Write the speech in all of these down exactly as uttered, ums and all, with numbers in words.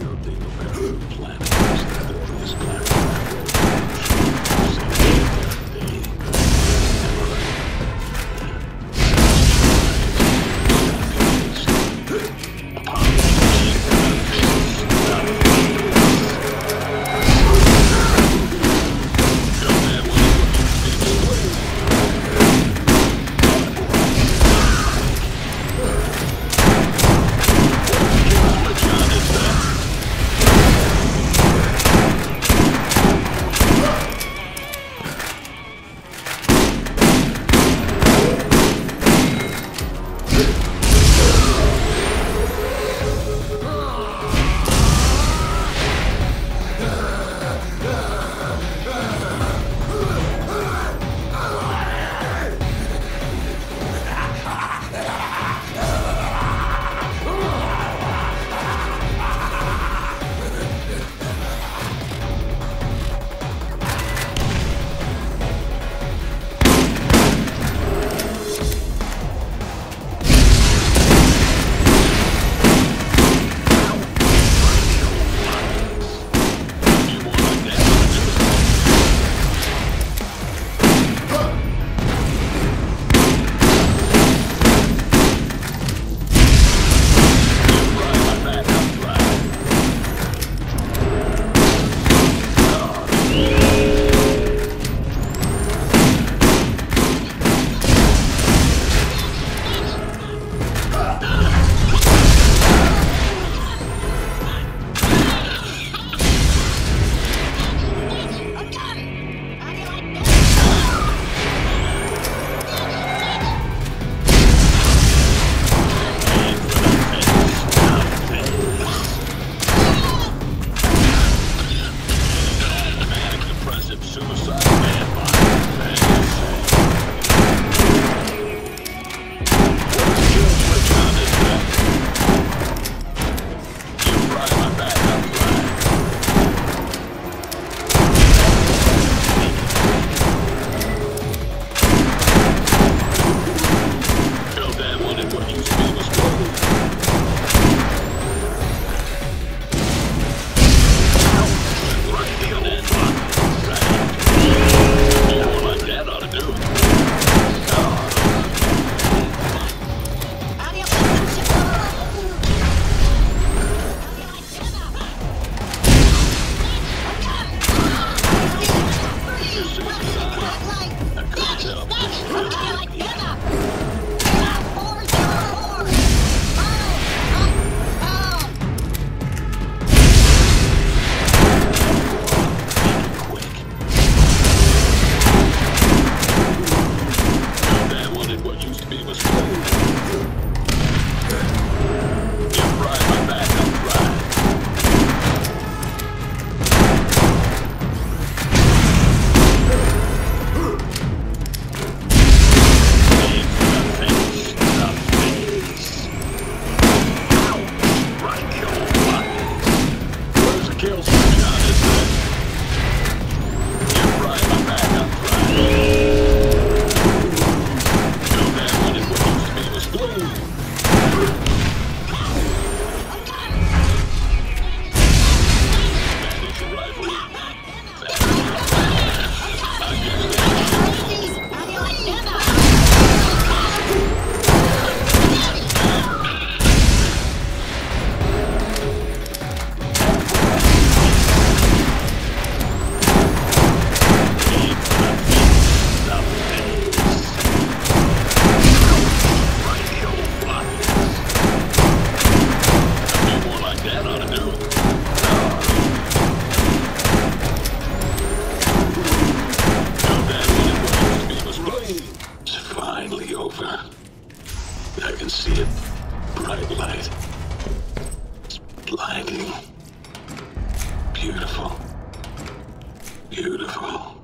Beautiful.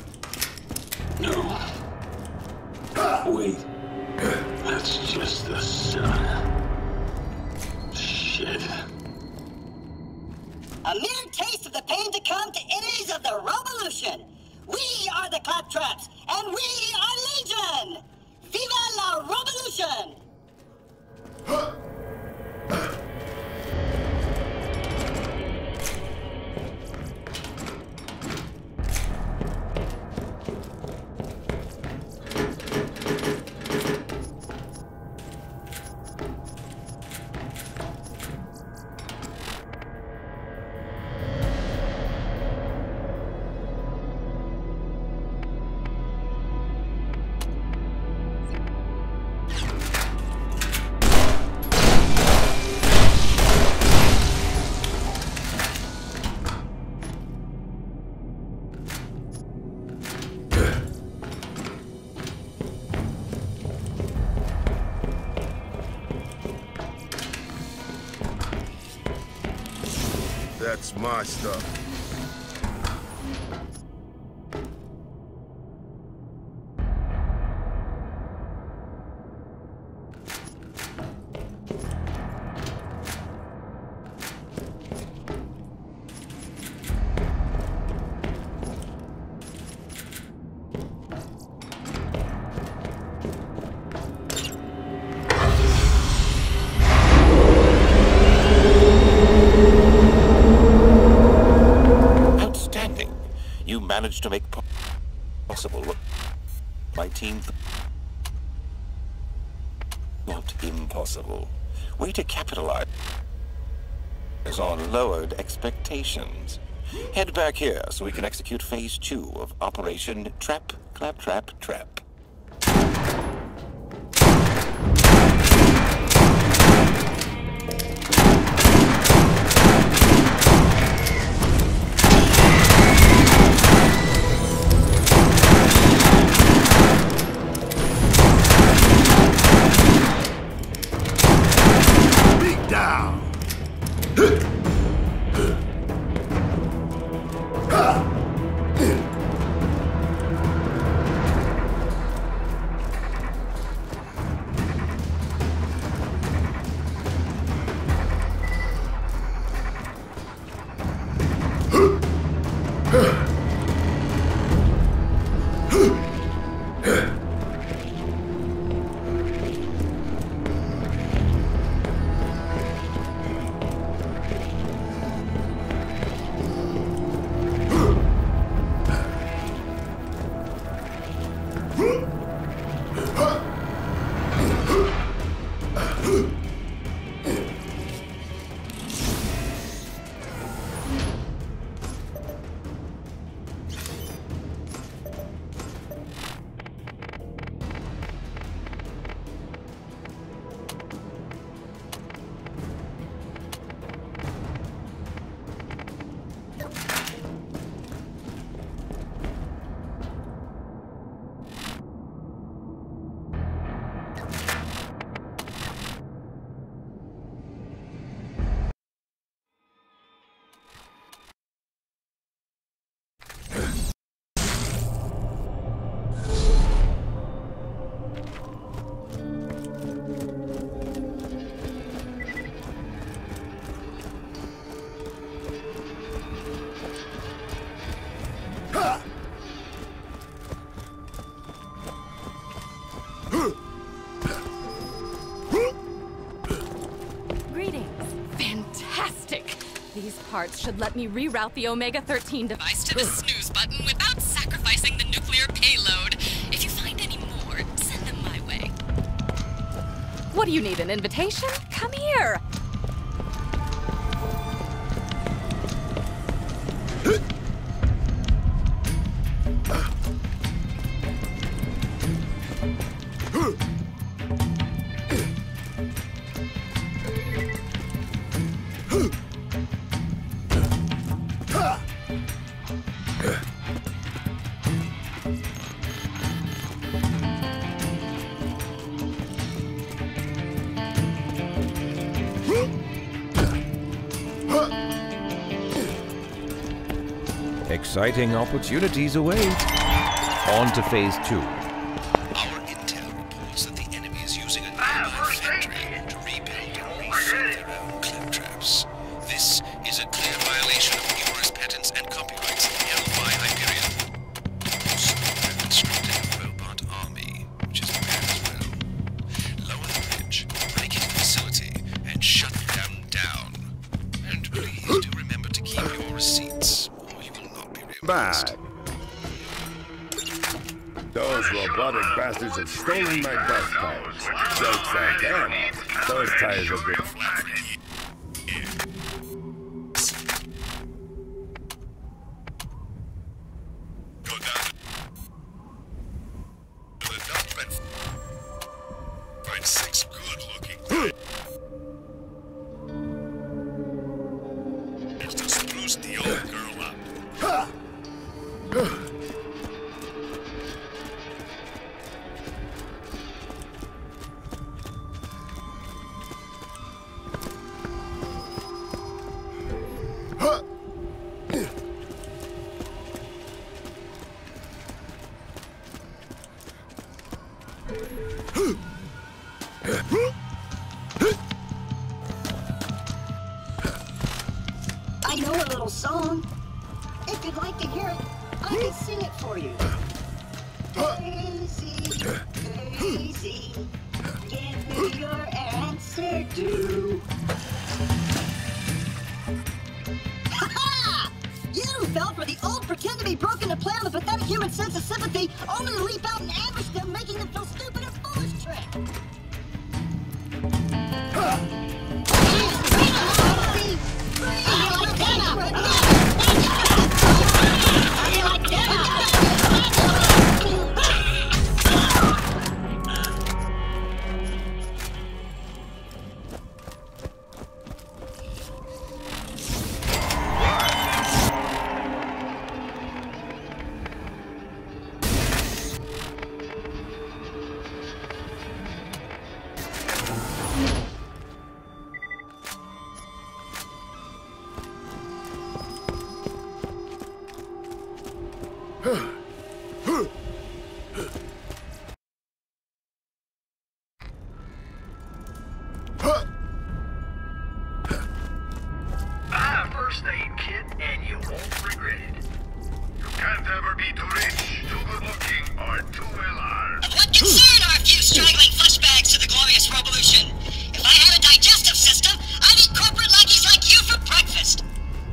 No. Wait. That's just the sun. Shit. A mere taste of the pain to come to enemies of the Rovolution. We are the Claptraps, and we are Legion! Viva la Rovolution! That's my stuff. Managed to make possible what my team not impossible. Way to capitalize on lowered expectations. Head back here so we can execute phase two of Operation Trap, Claptrap, Trap. Parts should let me reroute the Omega thirteen device to the snooze button without sacrificing the nuclear payload. If you find any more, send them my way. What do you need, an invitation? Come here! Exciting opportunities await. On to phase two. Our intel reports that the enemy is using a nearby factory to rebuild and refit their own claptraps. This is a clear violation of numerous patents and copyrights held by Hyperion. Also, they've constructed a robot army, which is prepared as well. Lower the bridge, break into the facility, and shut them down. And please do remember to keep your receipts. Back. Those robotic bastards have stolen my bus tires. Jokes on them. Those tires have been flat. Go down to the dump and find six good-looking things to spruce the old girl up. Ha! Huh? I know a little song. If you'd like to hear it, I can sing it for you. Daisy, Daisy, give me your answer due. Ha-ha! You fell for the old pretend-to-be broken to play on the pathetic human sense of sympathy, only to leap out and ambush them, making them feel stupid and foolish trick. First aid kit, and you won't regret it. You can't ever be too rich, too good looking, or too well armed. Of what concern are a few straggling flesh bags to the glorious revolution? If I had a digestive system, I'd eat corporate lackeys like you for breakfast.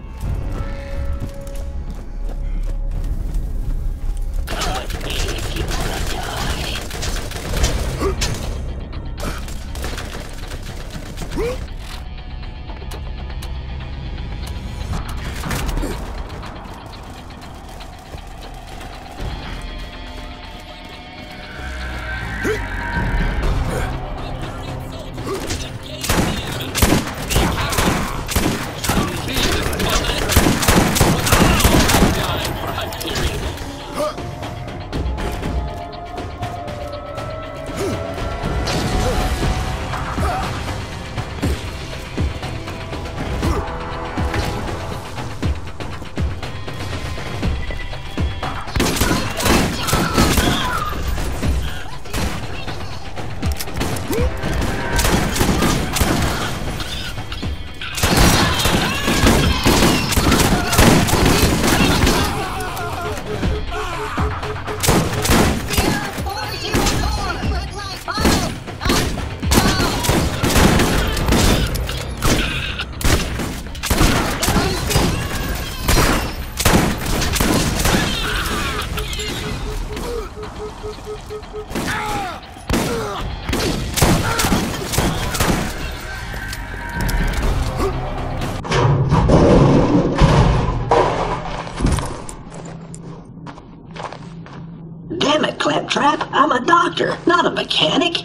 Damn it, Claptrap. I'm a doctor, not a mechanic.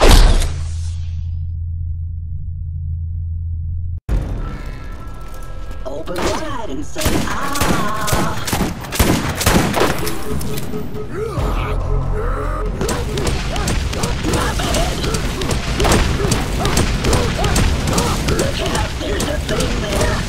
Open wide and say, ah. My bad. Look out, there's a thing there.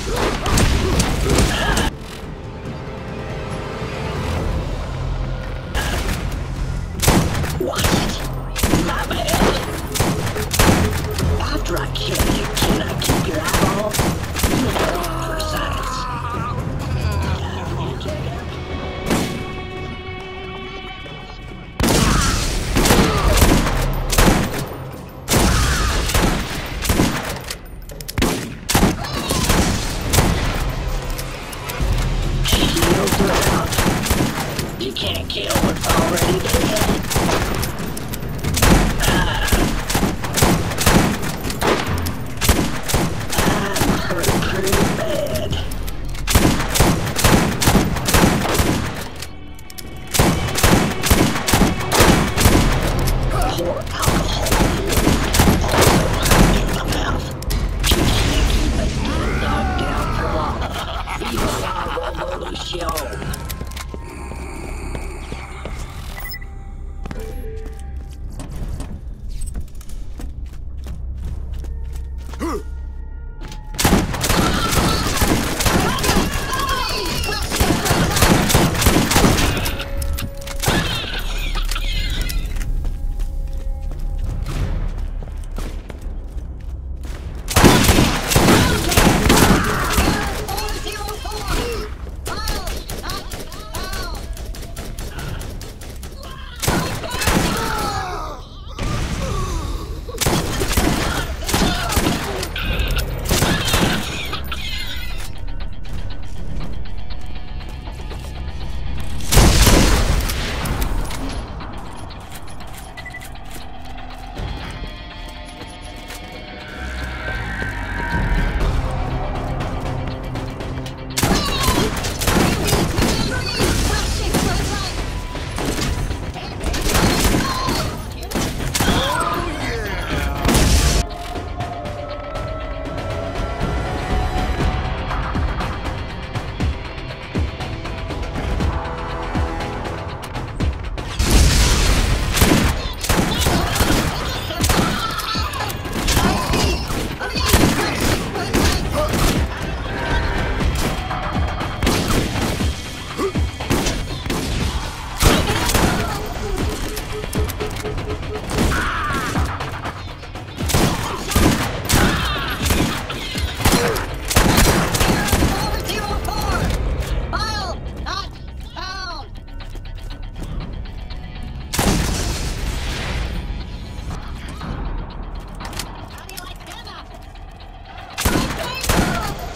Watch it. My bad. After I kill you, can I keep your eyeball? You know, for science.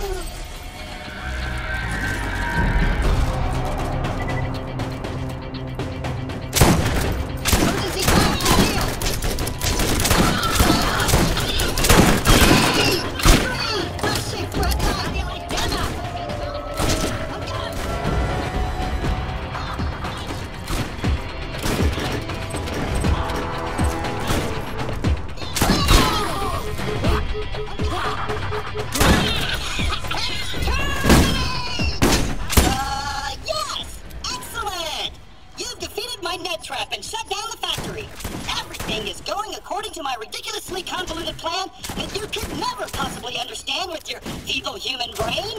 Uh, yes! Excellent! You've defeated my net trap and shut down the factory. Everything is going according to my ridiculously convoluted plan that you could never possibly understand with your feeble human brain.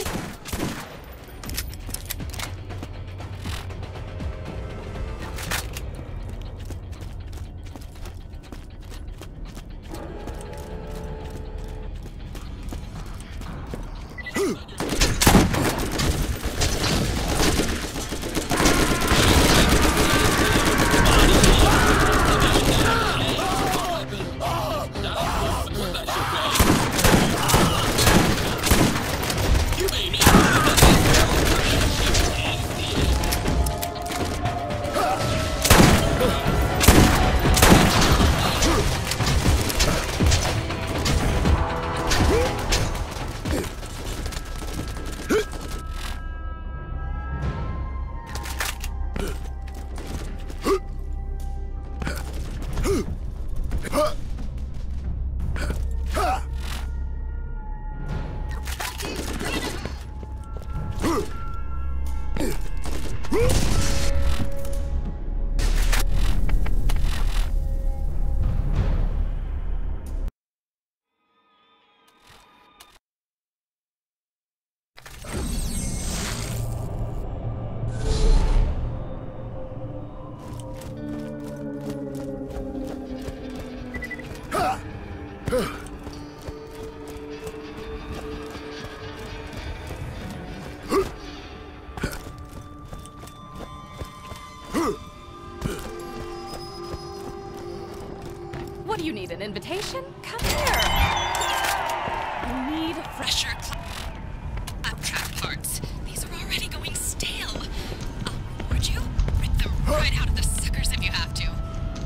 What do you need, an invitation? Come here! You need fresher claptrap parts. These are already going stale. I'll reward you. Rip them right out of the suckers if you have to.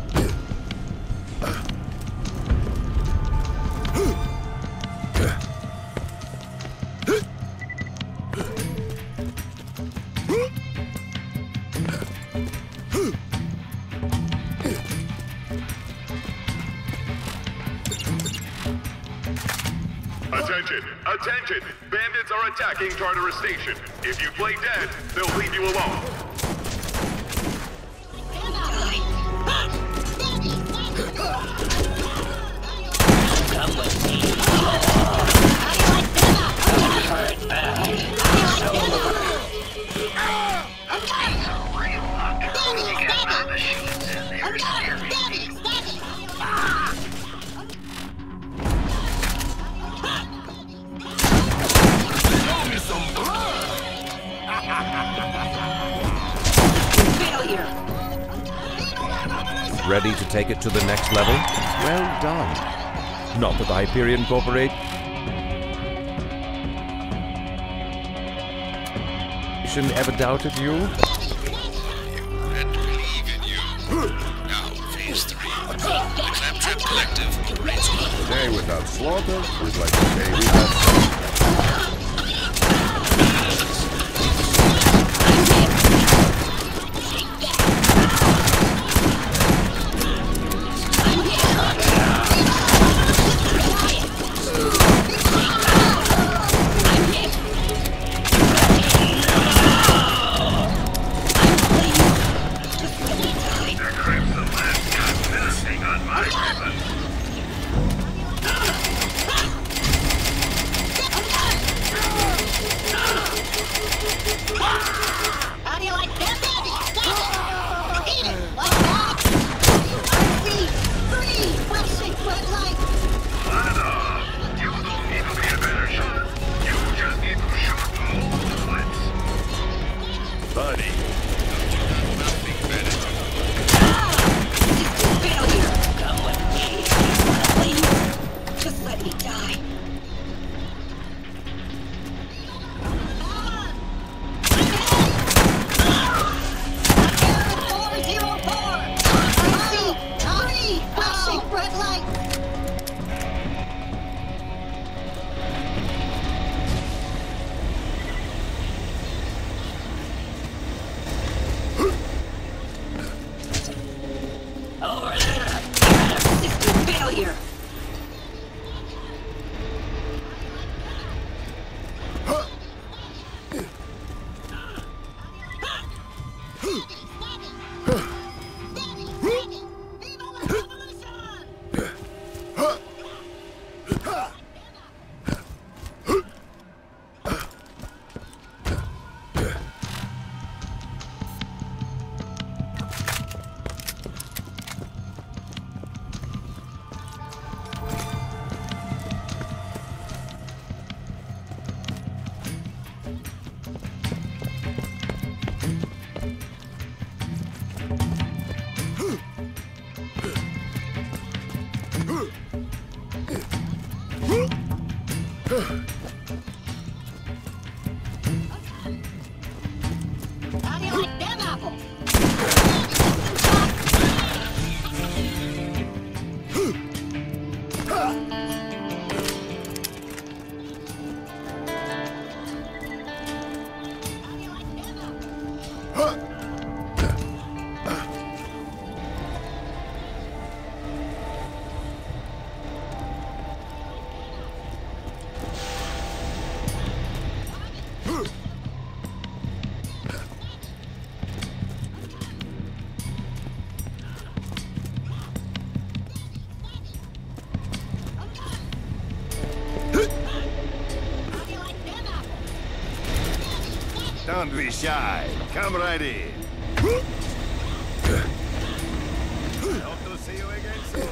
Attention! Attention! Bandits are attacking Tartarus Station. If you play dead, they'll leave you alone. Come with me. Hurt bad. Ready to take it to the next level? Well done. Not that Hyperion Corporation ever doubted you? And believe in you. Now, phase three. The Claptrap Collective operates on. A day without slaughter is like a day without... I'm Don't be shy. Come right in. Hope to see you again soon.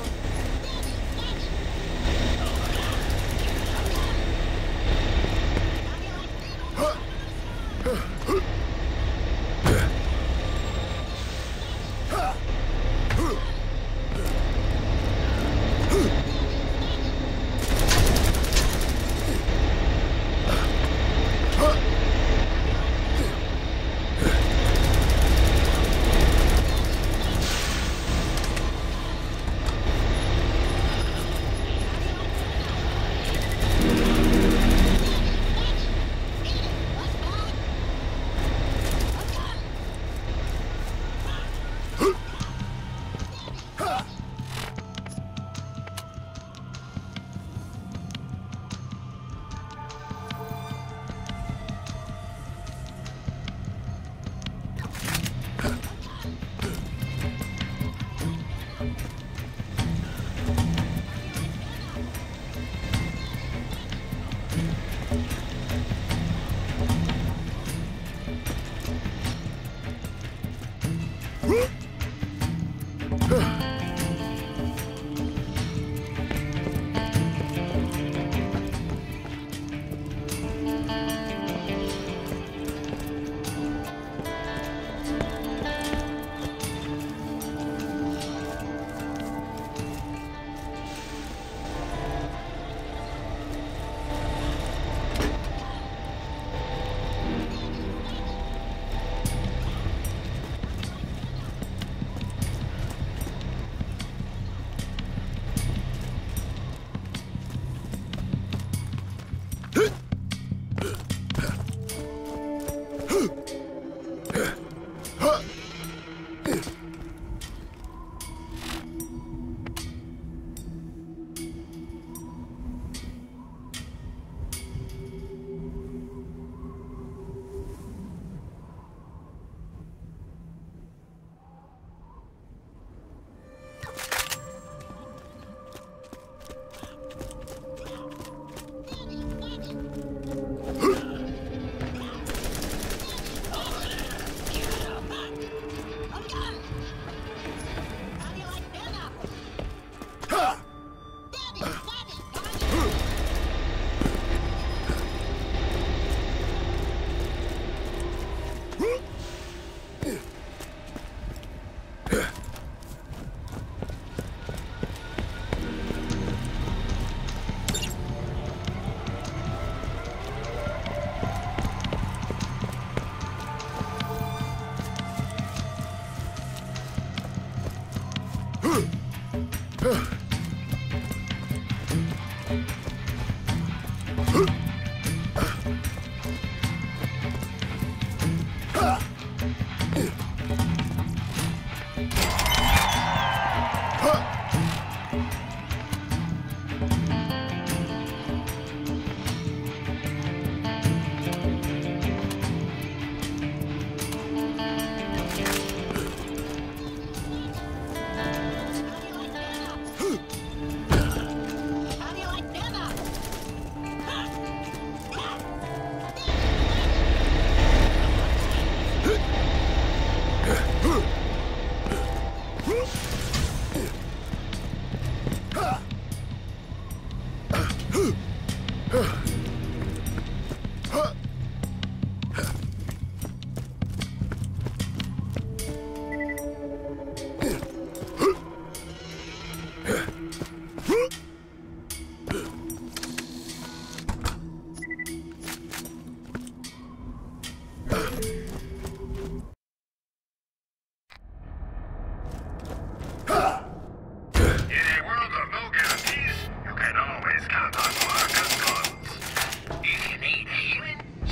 Always count on Marcus guns. If you need healing,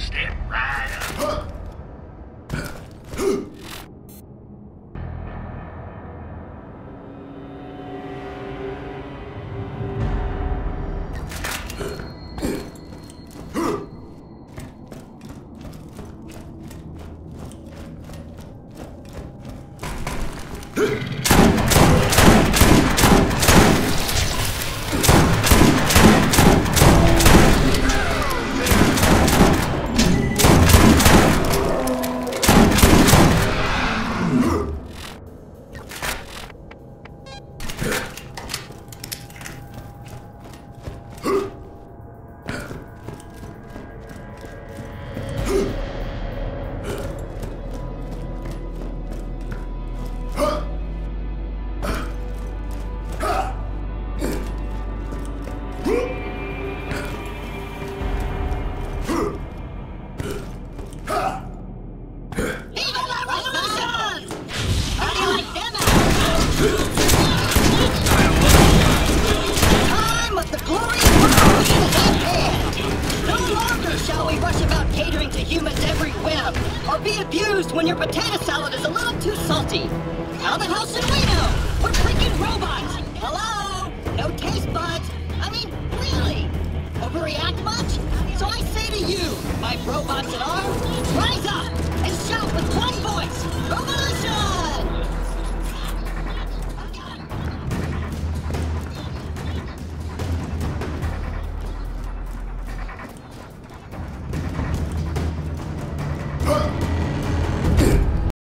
Viva la revolution! How do you like them apples? Time of the glorious revolution is at hand. No longer shall we rush about catering to humans' every whim, or be abused when your potato salad is a little too salty. How the hell should we know? We're freaking robots! Hello? No taste buds? I mean, really? Overreact much? So I say to you, my robots at arms, rise up and shout with one voice, Revolution!